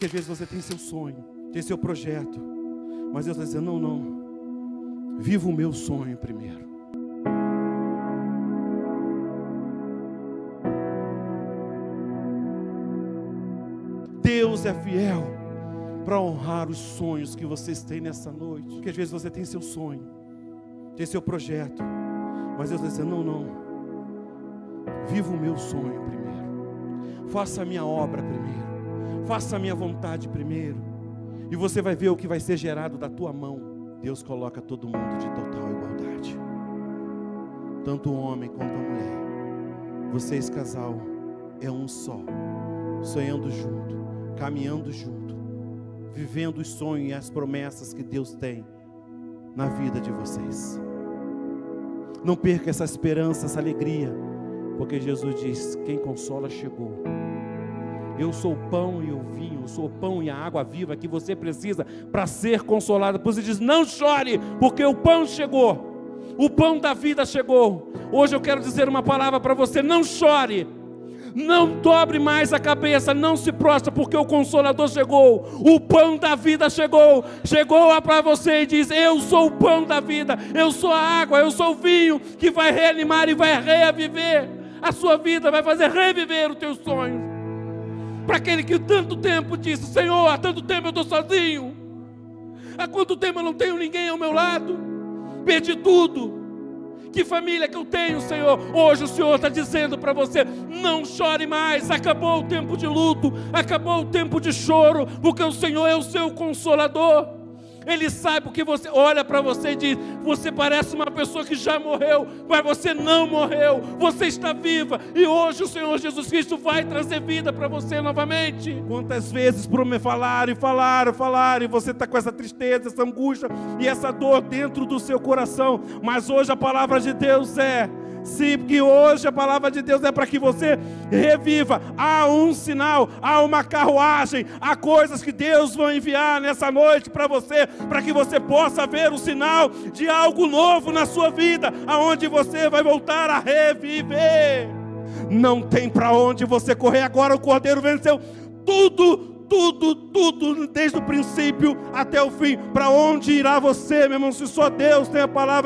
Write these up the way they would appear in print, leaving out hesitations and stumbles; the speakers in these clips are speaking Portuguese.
Porque às vezes você tem seu sonho, tem seu projeto, mas Deus está dizendo, não, viva o meu sonho primeiro. Deus é fiel para honrar os sonhos que vocês têm nessa noite. Porque às vezes você tem seu sonho, tem seu projeto, mas Deus está dizendo, não, viva o meu sonho primeiro. Faça a minha obra primeiro. Faça a minha vontade primeiro. E você vai ver o que vai ser gerado da tua mão. Deus coloca todo mundo de total igualdade. Tanto o homem quanto a mulher. Vocês, casal, é um só. Sonhando junto, caminhando junto, vivendo os sonhos e as promessas que Deus tem na vida de vocês. Não perca essa esperança, essa alegria, porque Jesus diz, quem consola chegou. Eu sou o pão e o vinho, eu sou o pão e a água viva que você precisa para ser consolado. Por isso ele diz, não chore, porque o pão chegou, o pão da vida chegou. Hoje eu quero dizer uma palavra para você, não chore, não dobre mais a cabeça, não se prostra, porque o Consolador chegou, o pão da vida chegou para você e diz, eu sou o pão da vida, eu sou a água, eu sou o vinho que vai reanimar e vai reaviver a sua vida, vai fazer reviver os teus sonhos. Para aquele que tanto tempo disse, Senhor, há tanto tempo eu estou sozinho, há quanto tempo eu não tenho ninguém ao meu lado, perdi tudo, que família que eu tenho, Senhor? Hoje o Senhor está dizendo para você, não chore mais, acabou o tempo de luto, acabou o tempo de choro, porque o Senhor é o seu Consolador. Ele sabe porque você olha para você e diz, você parece uma pessoa que já morreu, mas você não morreu, você está viva, e hoje o Senhor Jesus Cristo vai trazer vida para você novamente. Quantas vezes falaram, e você está com essa tristeza, essa angústia, e essa dor dentro do seu coração, mas hoje a palavra de Deus é, que hoje a palavra de Deus é para que você reviva. Há um sinal, há uma carruagem, há coisas que Deus vai enviar nessa noite para você, para que você possa ver o sinal de algo novo na sua vida, aonde você vai voltar a reviver. Não tem para onde você correr. Agora o Cordeiro venceu tudo, desde o princípio até o fim. Para onde irá você, meu irmão, se só Deus tem a palavra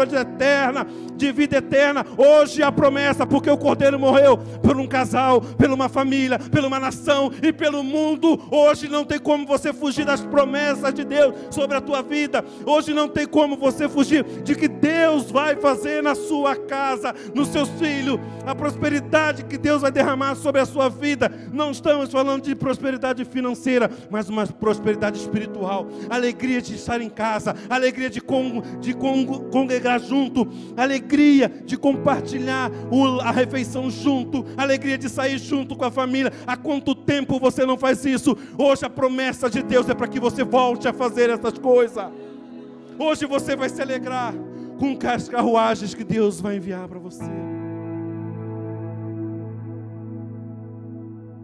de vida eterna? Hoje a promessa, porque o Cordeiro morreu por um casal, por uma família, por uma nação e pelo mundo. Hoje não tem como você fugir das promessas de Deus sobre a tua vida. Hoje não tem como você fugir de que Deus vai fazer na sua casa, nos seus filhos, a prosperidade que Deus vai derramar sobre a sua vida. Não estamos falando de prosperidade financeira, mas uma prosperidade espiritual, alegria de estar em casa, alegria de congregar junto, alegria de compartilhar a refeição junto, alegria de sair junto com a família. Há quanto tempo você não faz isso? Hoje a promessa de Deus é para que você volte a fazer essas coisas. Hoje você vai se alegrar com as carruagens que Deus vai enviar para você.